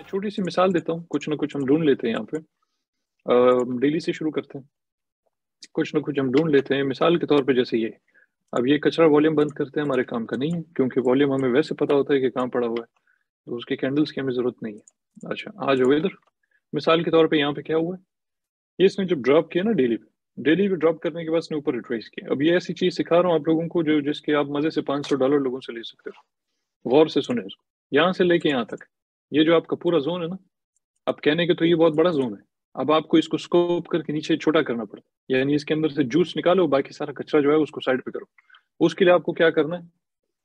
छोटी सी मिसाल देता हूँ, कुछ ना कुछ हम ढूंढ लेते हैं यहाँ पे। डेली से शुरू करते हैं, कुछ ना कुछ हम ढूंढ लेते हैं। मिसाल के तौर पे जैसे ये, अब ये कचरा वॉल्यूम बंद करते हैं, हमारे काम का नहीं है, क्योंकि वॉल्यूम हमें वैसे पता होता है कि कहाँ पड़ा हुआ है, तो उसके कैंडल्स की हमें जरूरत नहीं है। अच्छा, आ जाओ इधर। मिसाल के तौर पे यहाँ पे क्या हुआ है, ये इसने जब ड्रॉप किया ना डेली पे ड्रॉप करने के बाद इसने ऊपर रिट्रेस किया। अब ये ऐसी चीज सिखा रहा हूँ आप लोगों को जो जिसके आप मजे से $500 लोगों से ले सकते हो। गौर से सुने इसको, यहाँ से लेके यहाँ तक, ये जो आपका पूरा जोन है ना, अब कहने के तो ये बहुत बड़ा जोन है। अब आपको इसको स्कोप करके नीचे छोटा करना पड़ता है, यानी इसके अंदर से जूस निकालो, बाकी सारा कचरा जो है उसको साइड पे करो। उसके लिए आपको क्या करना है,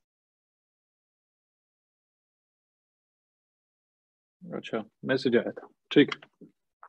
अच्छा मैसेज आया था, ठीक है।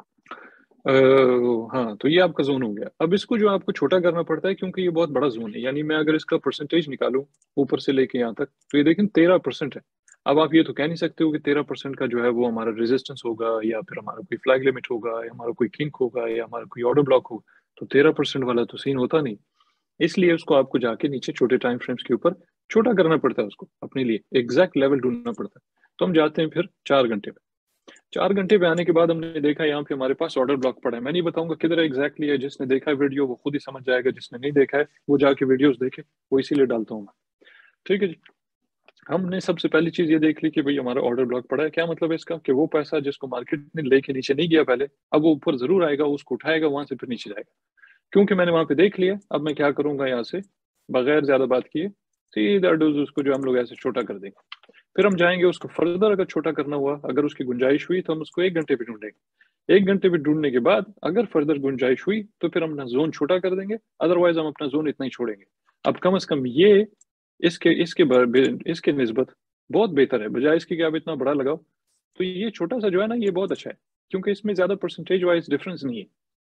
हाँ, तो ये आपका जोन हो गया। अब इसको जो आपको छोटा करना पड़ता है, क्योंकि ये बहुत बड़ा जोन है। यानी मैं अगर इसका परसेंटेज निकालूं ऊपर से लेके यहाँ तक, तो ये देखें 13% है। अब आप ये तो कह नहीं सकते हो कि 13% का जो है वो हमारा रेजिस्टेंस होगा, या फिर हमारा कोई फ्लैग लिमिट होगा, या हमारा कोई किंक होगा, या हमारा कोई ऑर्डर ब्लॉक होगा। तो 13% वाला तो सीन होता नहीं। इसलिए उसको आपको जाके नीचे छोटे टाइम फ्रेम्स के ऊपर छोटा करना पड़ता है, उसको अपने लिए एग्जैक्ट लेवल ढूंढना पड़ता है। तो हम जाते हैं फिर 4 घंटे पे। 4 घंटे पे आने के बाद हमने देखा यहाँ पे हमारे पास ऑर्डर ब्लॉक पड़ा है। मैं नहीं बताऊंगा किधर एग्जैक्टली है, जिसने देखा है वीडियो वो खुद ही समझ जाएगा, जिसने नहीं देखा है वो जाके वीडियोस देखे, वो इसीलिए डालता हूँ मैं। ठीक है जी। हमने सबसे पहली चीज ये देख ली कि भाई हमारा ऑर्डर ब्लॉक पड़ा है। क्या मतलब है इसका, कि वो पैसा जिसको मार्केट में लेके नीचे नहीं गया पहले, अब वो ऊपर जरूर आएगा, उसको उठाएगा वहां से फिर नीचे जाएगा। क्योंकि मैंने वहां पे देख लिया, अब मैं क्या करूंगा, यहाँ से बगैर ज्यादा बात किए सीधा डोज उसको जो हम लोग ऐसे छोटा कर देंगे। फिर हम जाएंगे उसको फर्दर, अगर छोटा करना हुआ, अगर उसकी गुंजाइश हुई तो हम उसको 1 घंटे पे ढूंढेंगे। 1 घंटे पे ढूंढने के बाद अगर फर्दर गुंजाइश हुई तो फिर हम अपना जोन छोटा कर देंगे, अदरवाइज हम अपना जोन इतना ही छोड़ेंगे। अब कम से कम ये इसके इसके इसके निस्बत बहुत बेहतर है, बजाय इसके कि आप इतना बड़ा लगाओ। तो ये छोटा सा जो है ना, ये बहुत अच्छा है, क्योंकि इसमें ज्यादा परसेंटेज वाइज डिफरेंस नहीं है।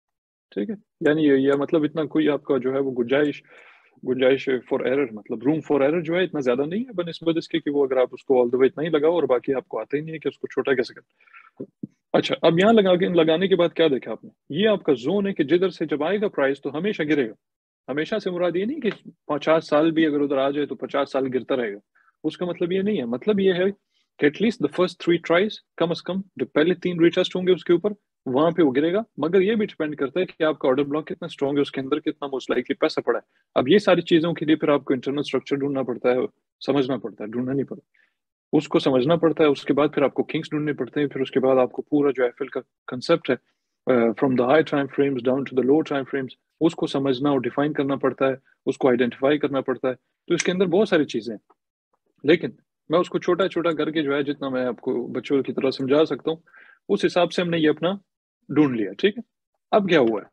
ठीक है, यानी ये मतलब इतना कोई आपका जो है वो गुंजाइश गुंजाइश फॉर एरर, मतलब रूम फॉर एरर जो है इतना ज्यादा नहीं है बनस्बत इसके कि वो अगर आप उसको ऑल द वे इतना ही लगाओ और बाकी आपको आता ही नहीं है कि उसको छोटा कैसे कर। अच्छा, अब यहाँ लगाने के बाद क्या देखा आपने, ये आपका जोन है कि जिधर से जब आएगा प्राइस तो हमेशा गिरेगा। हमेशा से मुराद ये नहीं कि 50 साल भी अगर उधर आ जाए तो 50 साल गिरता रहेगा। उसका मतलब ये नहीं है। मतलब ये है कि एटलीस्ट द फर्स्ट 3 ट्राइज, कम से कम जो पहले 3 रिटेस्ट होंगे उसके ऊपर, वहां पे वो गिरेगा। मगर ये भी डिपेंड करता है कि आपका ऑर्डर ब्लॉक कितना स्ट्रॉन्ग है, उसके अंदर कितना मोस्ट लाइकली पैसा पड़ा है। अब ये सारी चीजों के लिए फिर आपको इंटरनल स्ट्रक्चर ढूंढना पड़ता है, समझना पड़ता है, ढूंढना नहीं पड़ता, उसको समझना पड़ता है। उसके बाद फिर आपको किंग्स ढूंढने पड़ते हैं। फिर उसके बाद आपको पूरा जो एफएल का कंसेप्ट है, from the high time frames down to the low time frames, उसको समझना और डिफाइन करना पड़ता है, उसको आइडेंटिफाई करना पड़ता है। तो इसके अंदर बहुत सारी चीजें हैं, लेकिन मैं उसको छोटा छोटा करके जो है जितना मैं आपको बच्चों की तरह समझा सकता हूँ, उस हिसाब से हमने ये अपना ढूंढ लिया। ठीक है, अब क्या हुआ है,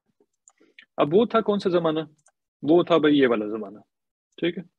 अब वो था कौन सा जमाना, वो था भाई ये वाला जमाना। ठीक है,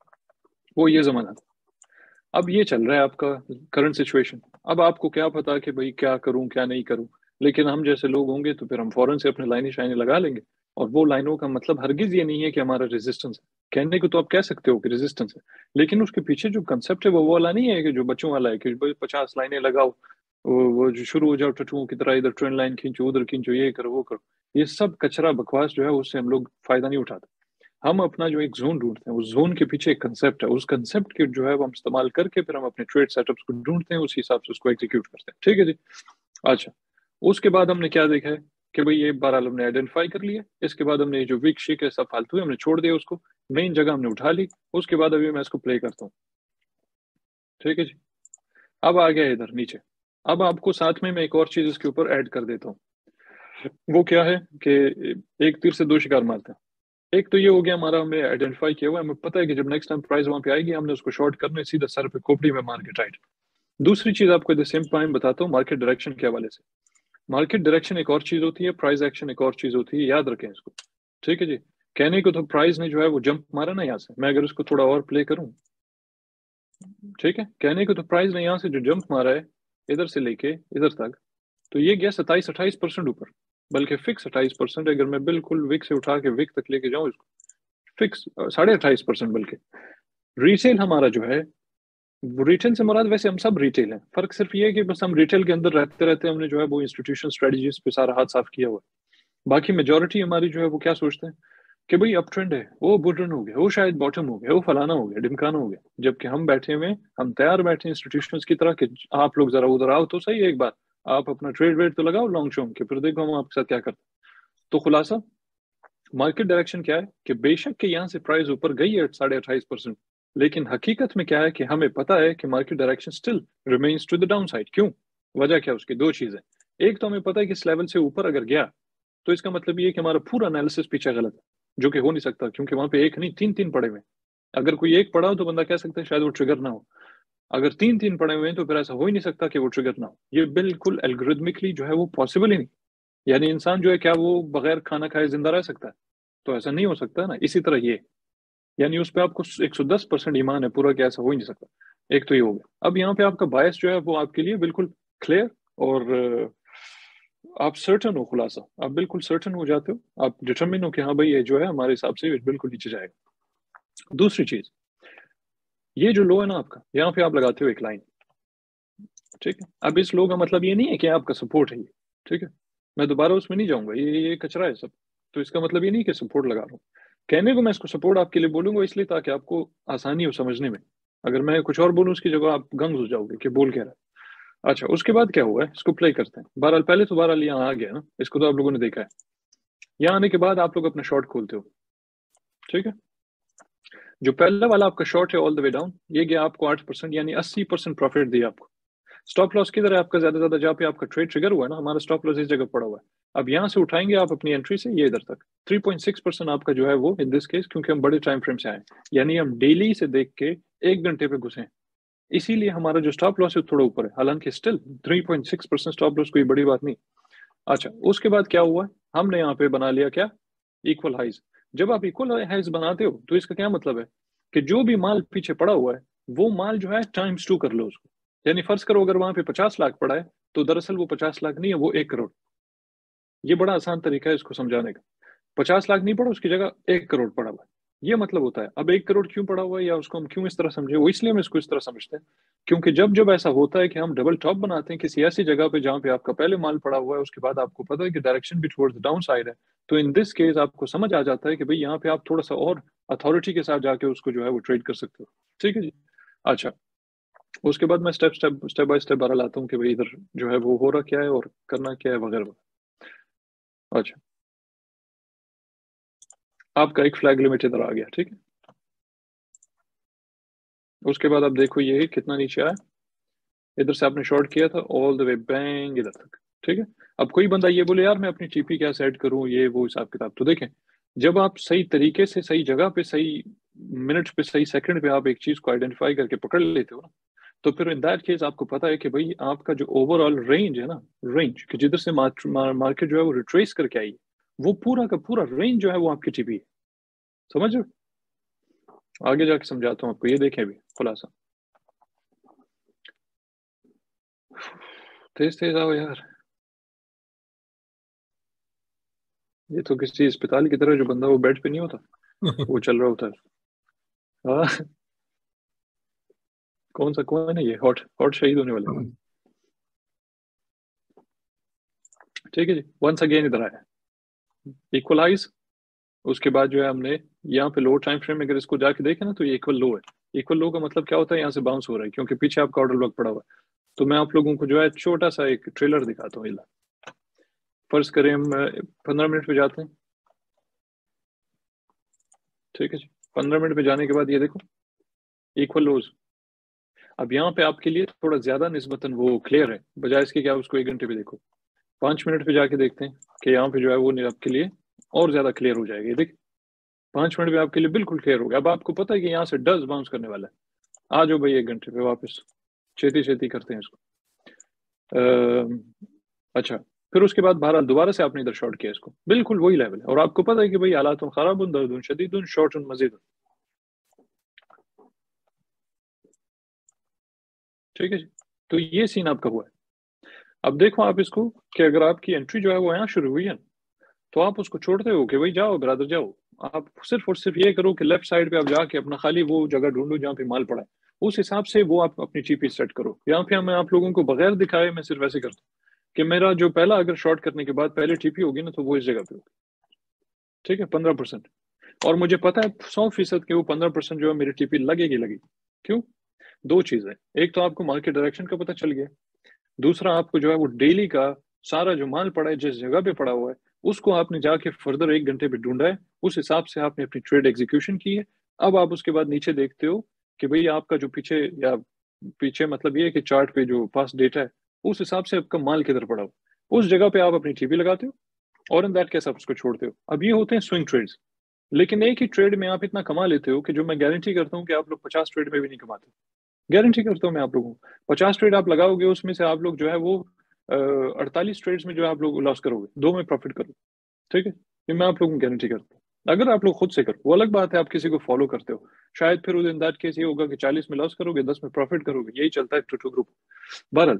वो ये जमाना था। अब ये चल रहा है आपका करंट सिचुएशन। अब आपको क्या पता कि भाई क्या करूं क्या नहीं करूं, लेकिन हम जैसे लोग होंगे तो फिर हम फौरन से अपने लाइनें शाइनें लगा लेंगे। और वो लाइनों का मतलब हरगिज ये नहीं है कि हमारा रेजिस्टेंस है। कहने को तो आप कह सकते हो कि रेजिस्टेंस है, लेकिन उसके पीछे जो कंसेप्ट है वो वाला नहीं है कि जो बच्चों वाला है कि भाई 50 लाइनें लगाओ, वो जो शुरू हो जाओ टटुओं की तरह, इधर ट्रेंड लाइन खींचो, उधर खींचो, ये करो वो करो। ये सब कचरा बकवास जो है उससे हम लोग फायदा नहीं उठाते। हम अपना जो एक जोन ढूंढते हैं, उस जोन के पीछे एक कंसेप्ट है, उस कंसेप्ट के जो है वो हम इस्तेमाल करके फिर हम अपने ट्रेड सेटअप्स को ढूंढते हैं, उस हिसाब से उसको एग्जीक्यूट करते हैं। ठीक है जी। अच्छा, उसके बाद हमने क्या देखा है कि भाई ये 12 हमने आइडेंटिफाई कर लिया। इसके बाद हमने ये जो वीक शिक है सब फालतू है, हमने छोड़ दिया उसको, मेन जगह हमने उठा ली। उसके बाद अभी मैं इसको प्ले करता हूँ। ठीक है जी। अब आ गया इधर नीचे। अब आपको साथ में मैं एक और चीज इसके ऊपर ऐड कर देता हूँ। वो क्या है कि एक तीर से दो शिकार मारते हैं। एक तो ये हो गया, हमारा हमें आइडेंटिफाई किया हुआ है, हमें पता है कि जब नेक्स्ट टाइम प्राइस वहां पे आएगी हमने उसको शॉर्ट करना है, सीधा सर पे खोपड़ी में मार के टाइट। दूसरी चीज आपको द सेम टाइम बताता हूँ मार्केट डायरेक्शन के हवाले से। मार्केट डायरेक्शन एक और चीज होती है, प्राइस एक्शन एक और चीज होती है, याद रखें इसको। ठीक है जी। कहने को तो प्राइस ने जो है वो जंप मारा ना यहाँ से, मैं अगर उसको थोड़ा और प्ले करूँ, ठीक है, कहने को तो प्राइस ने यहाँ से जो जंप मारा है इधर से लेके इधर तक, तो ये गया 27-28% ऊपर, बल्कि फिक्स 28%। अगर मैं बिल्कुल विक से उठा के विक तक लेके जाऊँ इसको, फिक्स 28.5%। बल्कि रीसेल हमारा जो है, रिटेल से मुराद वैसे हम सब रिटेल हैं, फर्क सिर्फ ये है कि बस हम रिटेल के अंदर रहते रहते हमने जो है वो इंस्टीट्यूशन स्ट्रेटजीज पे सारा हाथ साफ किया हुआ है। बाकी मेजोरिटी हमारी जो है वो क्या सोचते हैं, कि भाई अप ट्रेंड है, वो बुल रन हो गया, वो शायद बॉटम हो गया, वो फलाना हो गया, ढिमकाना हो गया, जबकि हम बैठे हुए, हम तैयार बैठे इंस्टीट्यूशंस की तरह कि आप लोग जरा उधर आओ तो सही एक बार, आप अपना ट्रेड वेड तो लगाओ लॉन्ग शॉन्ग के, फिर देखो हम आपके साथ क्या करते हैं। तो खुलासा मार्केट डायरेक्शन क्या है कि बेशक कि यहाँ से प्राइस ऊपर गई है 28.5%, लेकिन हकीकत में क्या है कि हमें पता है कि market direction still remains to the down side. क्यों? वजह क्या है उसकी? दो चीजें। एक तो हमें पता है कि इस लेवल से ऊपर अगर गया तो इसका मतलब ये है कि हमारा पूरा एनालिसिस पीछे गलत है, जो कि हो नहीं सकता, क्योंकि वहां पे एक नहीं तीन तीन पड़े हुए हैं। अगर कोई एक पड़ा हो तो बंदा कह सकता है शायद वो ट्रिगर ना हो, अगर तीन तीन पड़े हुए हैं तो फिर ऐसा हो ही नहीं सकता कि वो ट्रिगर ना हो। ये बिल्कुल एल्गोरिथमिकली जो है वो पॉसिबल ही नहीं। यानी इंसान जो है क्या वो बगैर खाना खाए जिंदा रह सकता है? तो ऐसा नहीं हो सकता ना। इसी तरह ये, यानी उस पर आपको 110% ईमान है पूरा कि ऐसा हो ही नहीं सकता। एक तो ये हो गया। अब यहाँ पे आपका बायस जो है वो आपके लिए बिल्कुल क्लियर, और आप सर्टन हो, खुलासा आप बिल्कुल सर्टन हो जाते हो, आप डिटरमिन हो कि हाँ भाई ये जो है हमारे हिसाब से बिल्कुल नीचे जाएगा। दूसरी चीज, ये जो लो है ना आपका, यहाँ पे आप लगाते हो एक लाइन, ठीक है। अब इस लो का मतलब ये नहीं है कि आपका सपोर्ट है ये, ठीक है। मैं दोबारा उसमें नहीं जाऊंगा, ये कचरा है सब। तो इसका मतलब ये नहीं कि सपोर्ट लगा रहा हूँ। कहने को मैं इसको सपोर्ट आपके लिए बोलूंगा इसलिए ताकि आपको आसानी हो समझने में। अगर मैं कुछ और बोलूँ उसकी जगह आप गंग हो जाओगे कि बोल क्या रहा है। अच्छा, उसके बाद क्या हुआ है इसको प्ले करते हैं। बहरहाल पहले तो बहरहाल यहाँ आ गया ना, इसको तो आप लोगों ने देखा है। यहाँ आने के बाद आप लोग अपना शॉर्ट खोलते हो, ठीक है। जो पहला वाला आपका शॉर्ट है ऑल द वे डाउन, ये गया आपको 8%, यानी 80% प्रॉफिट दिया आपको। स्टॉप लॉस किधर है आपका? ज्यादा ज्यादा जहाँ पे आपका ट्रेड ट्रिगर हुआ है ना, हमारा स्टॉप लॉस इस जगह पड़ा हुआ है। अब यहाँ से उठाएंगे आप अपनी एंट्री से ये इधर तक 3.6% आपका जो है वो इन दिस केस, क्योंकि हम बड़े टाइम फ्रेम से आए, यानी हम डेली से देख के एक घंटे पे घुसे हैं, इसीलिए हमारा जो स्टॉप लॉस है थोड़ा ऊपर है। हालांकि स्टिल 3.6% स्टॉप लॉस कोई बड़ी बात नहीं। अच्छा, उसके बाद क्या हुआ? हमने यहाँ पे बना लिया क्या? Equal highs. जब आप इक्वल हाइज बनाते हो तो इसका क्या मतलब है कि जो भी माल पीछे पड़ा हुआ है वो माल जो है टाइम्स 2 कर लो उसको। यानी फर्ज करो अगर वहां पे 50 लाख पड़ा है तो दरअसल वो 50 लाख नहीं है, वो 1 करोड़। ये बड़ा आसान तरीका है इसको समझाने का। 50 लाख नहीं पड़ा, उसकी जगह 1 करोड़ पड़ा हुआ है, ये मतलब होता है। अब 1 करोड़ क्यों पड़ा हुआ है या उसको हम क्यों इस तरह समझे, वो इसलिए हम इसको इस तरह समझते हैं क्योंकि जब जब ऐसा होता है कि हम डबल टॉप बनाते हैं किसी ऐसी जगह पे जहां पे आपका पहले माल पड़ा हुआ है, उसके बाद आपको पता है कि डायरेक्शन भी टुवर्ड्स डाउन साइड है, तो इन दिस केस आपको समझ आ जाता है कि भाई यहाँ पे आप थोड़ा सा और अथॉरिटी के साथ जाके उसको जो है वो ट्रेड कर सकते हो, ठीक है जी। अच्छा, उसके बाद मैं step step step by step बारह लाता हूँ कि भाई इधर जो है वो हो रहा क्या है और करना क्या है वगैरह वगैरह। अच्छा, आपका एक फ्लैग लिमिट इधर आ गया, ठीक है। उसके बाद आप देखो ये कितना नीचे आया, इधर से आपने शॉर्ट किया था ऑल द वे बैंग इधर तक, ठीक है। अब कोई बंदा ये बोले यार मैं अपनी टीपी क्या सेट करूं, ये वो हिसाब किताब, तो देखें जब आप सही तरीके से सही जगह पे सही मिनट पे सही सेकंड पे आप एक चीज को आइडेंटिफाई करके पकड़ लेते हो ना, तो फिर इन दैट केस आपको पता है कि भाई आपका जो ओवरऑल रेंज है ना, रेंज कि जिधर से मार्केट जो है वो रिट्रेस करके आई है, वो पूरा का पूरा रेंज जो है वो आपकी टीपी है। समझ रहे हो? आगे जाके समझाता हूँ आपको, ये देखें अभी खुलासा। तेज तेज आओ यार, ये तो किसी अस्पताल की तरह, जो बंदा वो बेड पे नहीं होता वो चल रहा होता है। हाँ, कौन है ये हॉट हॉट शहीद होने वाले? ठीक है जी, वंस अगेन इधर आया इक्वलाइज। उसके बाद जो है हमने यहाँ पे लो टाइम फ्रेम में अगर इसको जाके देखे ना तो ये इक्वल लो है। इक्वल लो का मतलब क्या होता है? यहाँ से बाउंस हो रहा है क्योंकि पीछे आपका ऑर्डर ब्लॉक पड़ा हुआ है। तो मैं आप लोगों को जो है छोटा सा एक ट्रेलर दिखाता हूँ। फर्ज करें हम 15 मिनट पे जाते हैं, ठीक है जी। 15 मिनट पे जाने के बाद ये देखो इक्वल लोज। अब यहाँ पे आपके लिए थोड़ा ज्यादा निस्बतन वो क्लियर है, बजाय इसके कि आप उसको 1 घंटे पे देखो। 5 मिनट पे जाके देखते हैं कि यहाँ पे जो है वो आपके लिए और ज्यादा क्लियर हो जाएगा। ये देख, 5 मिनट में आपके लिए बिल्कुल क्लियर हो गया। अब आपको पता है कि यहाँ से डज बाउंस करने वाला है। आ जाओ भाई 1 घंटे पे वापस, छेती छेती करते हैं इसको। अच्छा, फिर उसके बाद बहरहाल दोबारा से आपने इधर शॉर्ट किया इसको, बिल्कुल वही लेवल है, और आपको पता है कि भाई हालात खराब उन दर्द शदीद शॉर्ट मजीद, ठीक है जी। तो ये सीन आपका हुआ है। अब देखो आप इसको कि अगर आपकी एंट्री जो है वो यहाँ शुरू हुई है तो आप उसको छोड़ते हो कि भाई जाओ ब्रदर जाओ। आप सिर्फ और सिर्फ ये करो कि लेफ्ट साइड पे आप जाके अपना खाली वो जगह ढूंढो जहाँ पे माल पड़ा है, उस हिसाब से वो आप अपनी टीपी सेट करो। यहाँ पे मैं आप लोगों को बगैर दिखाए मैं सिर्फ ऐसे करता हूँ कि मेरा जो पहला अगर शॉर्ट करने के बाद पहले टीपी होगी ना तो वो इस जगह पे होगी, ठीक है, 15%। और मुझे पता है 100% कि वो 15% जो है मेरी टीपी लगेगी। क्यों? दो चीजें, एक तो आपको मार्केट डायरेक्शन का पता चल गया, दूसरा आपको जो है वो डेली का सारा जो माल पड़ा है जिस जगह पे पड़ा हुआ है उसको आपने जाके फर्दर 1 घंटे पे ढूंढा है, उस हिसाब से आपने अपनी ट्रेड एग्जीक्यूशन की है। अब आप उसके बाद नीचे देखते हो कि भाई आपका जो पीछे या पीछे मतलब ये है कि चार्ट पे जो पास्ट डेटा है उस हिसाब से आपका माल किधर पड़ा हो, उस जगह पे आप अपनी टीपी लगाते हो और इन दैट केस आप उसको छोड़ते हो। अब ये होते हैं स्विंग ट्रेड्स, लेकिन एक ही ट्रेड में आप इतना कमा लेते हो कि जो मैं गारंटी करता हूँ कि आप लोग 50 ट्रेड में भी नहीं कमाते। गारंटी करता हूँ मैं आप लोगों को, 50 ट्रेड आप लगाओगे उसमें से आप लोग जो है वो 48 ट्रेड्स में जो है आप लोग लॉस करोगे, दो में प्रॉफिट करोगे। ठीक है, ये मैं आप लोगों को गारंटी करता हूँ। अगर आप लोग खुद से करो वो अलग बात है, आप किसी को फॉलो करते हो शायद फिर इन दैट केस ये होगा कि 40 में लॉस करोगे 10 में प्रॉफिट करोगे, यही चलता है टू ग्रुप। बहरहाल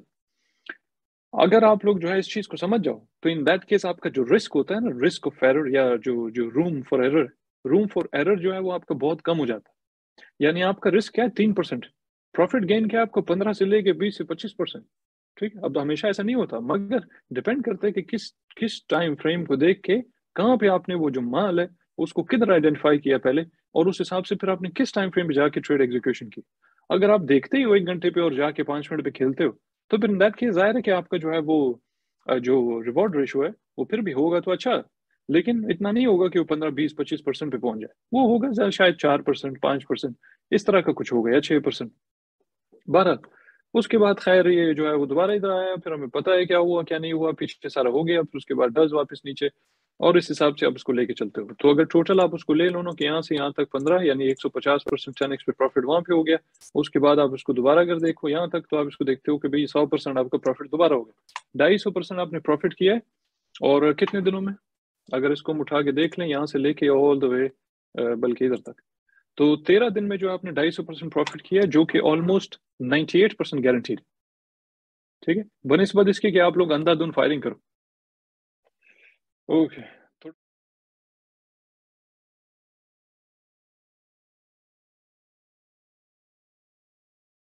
अगर आप लोग जो है इस चीज को समझ जाओ तो इन दैट केस आपका जो रिस्क होता है ना, रिस्क ऑफ एरर या जो जो रूम फॉर एरर जो है वो आपका बहुत कम हो जाता है। यानी आपका रिस्क क्या है 3%, प्रॉफिट गेन क्या है आपको 15 से लेके 20 से 25%। ठीक है, अब हमेशा ऐसा नहीं होता मगर डिपेंड करता है कि किस किस टाइम फ्रेम को देख के कहाँ पे आपने वो जो माल है उसको किधर आइडेंटिफाई किया पहले, और उस हिसाब से फिर आपने किस टाइम फ्रेम पे जाके ट्रेड एग्जीक्यूशन की। अगर आप देखते ही हो 1 घंटे पे और जाके 5 मिनट पे खेलते हो तो फिर इन दैट केस जाहिर है कि आपका जो है वो जो रिवॉर्ड रेशो है वो फिर भी होगा तो अच्छा, लेकिन इतना नहीं होगा कि वो 15 20 25% पे पहुंच जाए, वो होगा शायद 4% 5%, इस तरह का कुछ होगा या 6%। 12 उसके बाद खैर ये जो है वो दोबारा इधर आया, फिर हमें पता है क्या हुआ क्या नहीं हुआ, पीछे सारा हो गया, फिर उसके बाद डज वापस नीचे, और इस हिसाब से आप उसको लेके चलते हो। तो अगर टोटल आप उसको ले लो ना कि यहाँ से यहाँ तक 15 यानी 150% 10x पे प्रॉफिट वहां पे हो गया, उसके बाद आप उसको दोबारा अगर देखो यहाँ तक तो आप इसको देखते हो कि भाई 100% आपका प्रॉफिट दोबारा हो गया, 250% आपने प्रॉफिट किया है। और कितने दिनों में, अगर इसको हम उठा के देख लें यहाँ से लेके ऑल द वे बल्कि इधर तक, तो 13 दिन में जो आपने 250% प्रॉफिट किया है जो कि ऑलमोस्ट 98% गारंटीड। ठीक है, बनस्बत इसके कि आप लोग अंधाधुन फायरिंग करो। ओके।